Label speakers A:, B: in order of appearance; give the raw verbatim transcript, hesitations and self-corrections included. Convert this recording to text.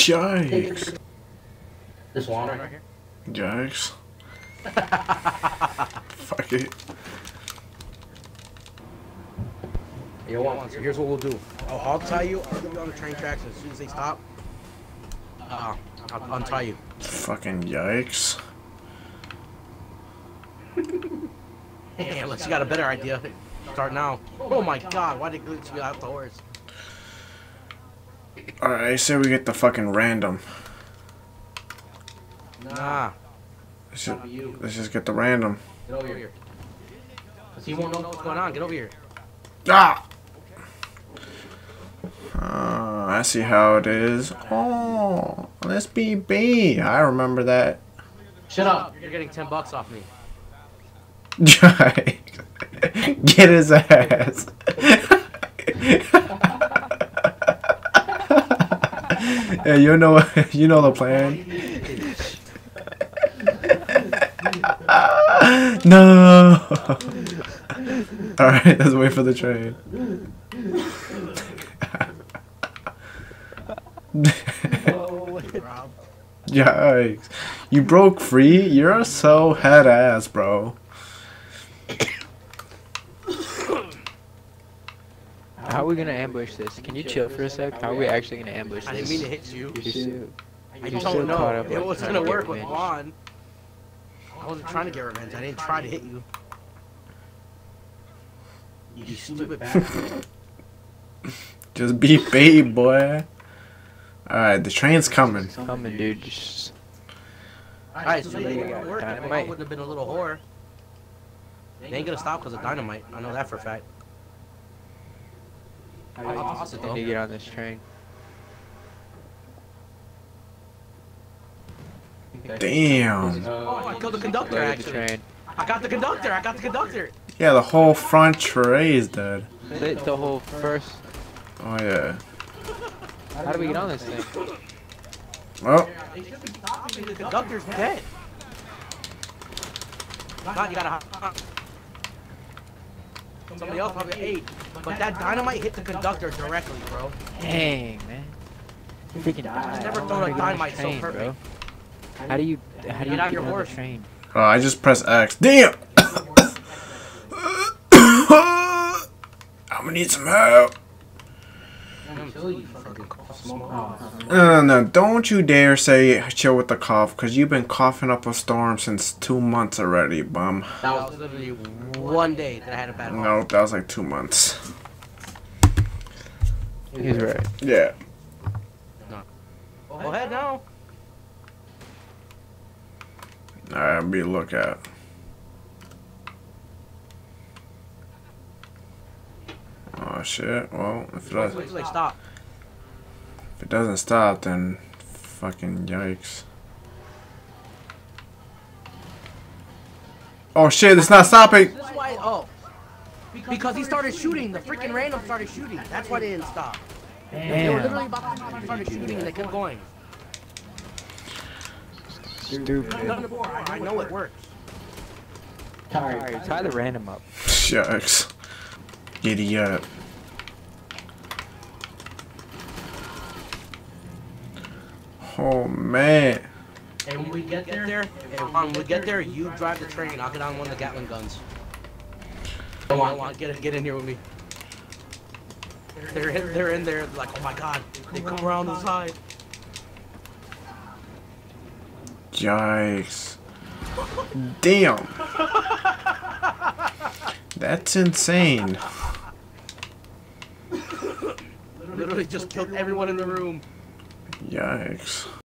A: Yikes.
B: This one right here.
A: Yikes. Fuck it.
B: Yo, one, so here's what we'll do. I'll hog tie you. I'll get you on the train tracks, and as soon as they stop, uh, I'll untie you.
A: Fucking yikes.
B: Hey, unless you got a better idea. Start now. Oh my god, why did it glitch me out the horse?
A: Alright, I say we get the fucking random.
B: Nah.
A: Let's just, let's just get the random.
B: Get over here. Cause he won't know what's going on. Get over here.
A: Ah! Uh, I see how it is. Oh, let's be B. I remember that.
B: Shut up. You're getting ten bucks off me.
A: Get his ass. Yeah, you know, you know the plan. No. All right, let's wait for the train. Yikes! You broke free. You're so head ass, bro.
C: How are we gonna ambush this? Can you chill for a sec? How are we actually gonna ambush this?
B: I didn't mean to hit you.
C: You're so,
B: I
C: you're
B: don't
C: so
B: know.
C: caught up
B: It
C: on
B: was
C: trying
B: gonna
C: to
B: work
C: get
B: with
C: revenge.
B: Juan. I wasn't trying to get revenge. I didn't try to hit you. You stupid bastard.
A: Just be bait, boy. Alright, the train's coming.
C: Coming, dude. Just
B: Alright, so they
C: You
B: wouldn't
C: got
B: work if
C: dynamite.
B: Juan wouldn't have been a little whore. They ain't gonna stop because of dynamite. I know that for a fact. I'll toss it
C: need
B: though.
C: to get on this train.
A: Damn.
B: Oh, I killed the conductor
C: Go to the
B: actually.
C: train.
B: I got the conductor. I got the conductor.
A: Yeah, the whole front tray is dead.
C: The, the whole first.
A: Oh yeah.
C: How do we get on this thing?
A: Oh,
B: They should be stopping me. The conductor's dead. God, you gotta. Somebody else probably ate. But that dynamite hit the conductor directly, bro.
C: Dang, man. You freaking died.
B: never
C: How
B: thrown
C: do
B: a
C: I get on
B: dynamite
C: this
B: so
C: train,
B: perfect.
C: bro? How do you how do you
B: Get out
C: get
B: your
C: on the
B: horse.
C: train?
A: oh I just pressed X. Damn. I'm gonna need some help.
B: Until you fucking smoke.
A: No, no, no, don't you dare say chill with the cough, because you've been coughing up a storm since two months already, bum.
B: That was literally one day that I had a bad
A: No, that was like two months.
C: He's right.
A: Yeah.
B: Go ahead now.
A: Alright, be a lookout. Oh shit, well, if it, does,
B: Wait till they stop.
A: if it doesn't stop, then fucking yikes. Oh shit, it's not stopping!
B: This is why. Oh. Because he started shooting. The freaking random started shooting. That's why they didn't stop. They were literally
C: Damn.
B: about to stop and started shooting and they kept going. I've done
C: Stupid.
B: it before. I know it works.
C: Alright, tie the random up.
A: Yikes. Idiot. Oh man.
B: And when we get there, and when we get there, you drive the train. I'll get on one of the Gatling guns. Come on, come on, get get in here with me. They're in, they're in there like, oh my god, they come around the side.
A: Yikes. Damn. That's insane.
B: Literally just killed everyone in the room.
A: Yikes.